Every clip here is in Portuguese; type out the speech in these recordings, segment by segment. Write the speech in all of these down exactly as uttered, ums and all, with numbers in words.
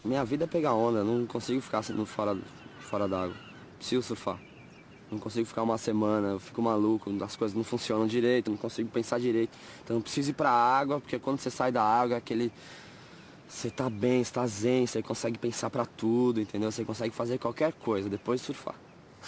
Minha vida é pegar onda, não consigo ficar fora, fora d'água. Preciso surfar. Não consigo ficar uma semana, eu fico maluco, as coisas não funcionam direito, não consigo pensar direito. Então eu preciso ir pra água, porque quando você sai da água, aquele... Você tá bem, você tá zen, você consegue pensar pra tudo, entendeu? Você consegue fazer qualquer coisa depois de surfar.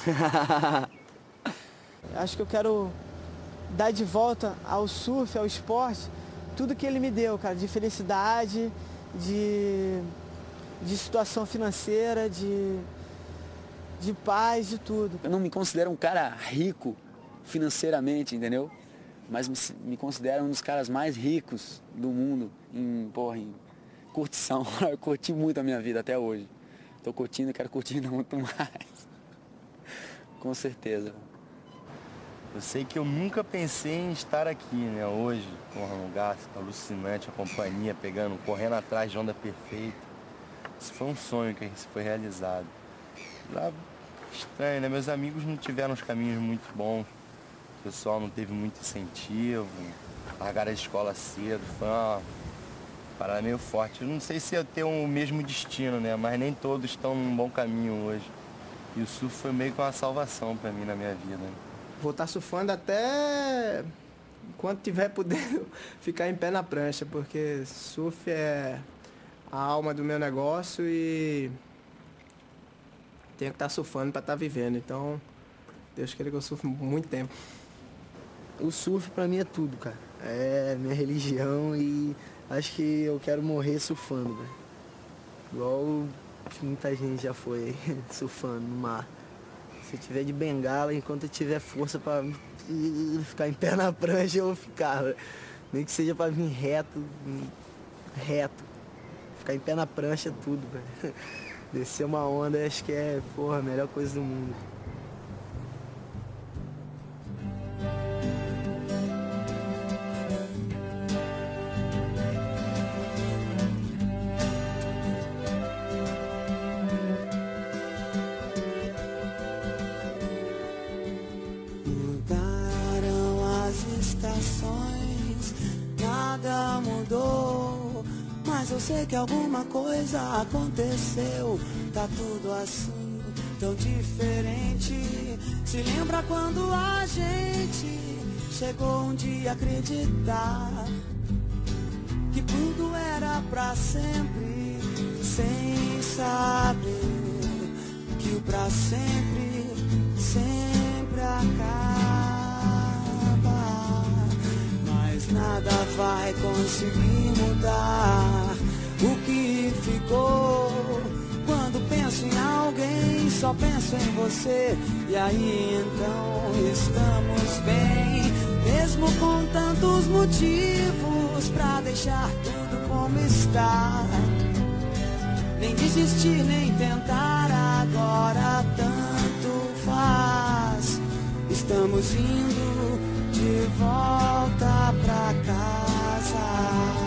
Acho que eu quero dar de volta ao surf, ao esporte, tudo que ele me deu, cara, de felicidade, de, de situação financeira, de... de paz, de tudo. Eu não me considero um cara rico financeiramente, entendeu? Mas me, me considero um dos caras mais ricos do mundo em, porra, em curtição. Eu curti muito a minha vida até hoje. Tô curtindo e quero curtir muito mais. Com certeza. Eu sei que eu nunca pensei em estar aqui, né? Hoje, porra, um lugar alucinante, a companhia pegando, correndo atrás de onda perfeita. Isso foi um sonho que foi realizado. Lá, estranho, né? Meus amigos não tiveram os caminhos muito bons. O pessoal não teve muito incentivo. Largaram a escola cedo. Foi uma parada meio forte. Eu não sei se ia ter o mesmo destino, né? Mas nem todos estão num bom caminho hoje. E o surf foi meio que uma salvação pra mim na minha vida. Vou estar surfando até enquanto tiver podendo ficar em pé na prancha, porque surf é a alma do meu negócio e tenho que estar surfando para estar vivendo. Então, Deus queira que eu surfe muito tempo. O surf pra mim é tudo, cara. É minha religião e acho que eu quero morrer surfando, velho. Igual muita gente já foi surfando no mar. Se eu tiver de bengala, enquanto eu tiver força pra ficar em pé na prancha, eu vou ficar, véio. Nem que seja pra vir reto, reto. Ficar em pé na prancha é tudo, velho. Descer uma onda, acho que é, porra, a melhor coisa do mundo. Mudaram as estações, nada mudou. Mas eu sei que alguma coisa aconteceu. Tá tudo assim, tão diferente. Se lembra quando a gente chegou um dia a acreditar que tudo era pra sempre, sem saber que o pra sempre sempre acaba. Mas nada vai conseguir mudar o que ficou. Quando penso em alguém, só penso em você. E aí então estamos bem, mesmo com tantos motivos pra deixar tudo como está. Nem desistir, nem tentar, agora tanto faz. Estamos indo de volta pra casa.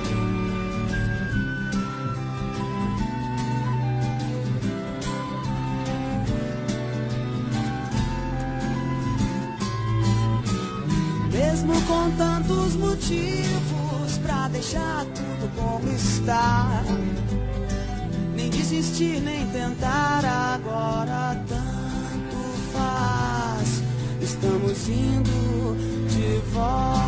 Mesmo com tantos motivos pra deixar tudo como está. Nem desistir, nem tentar, agora tanto faz. Estamos indo de volta.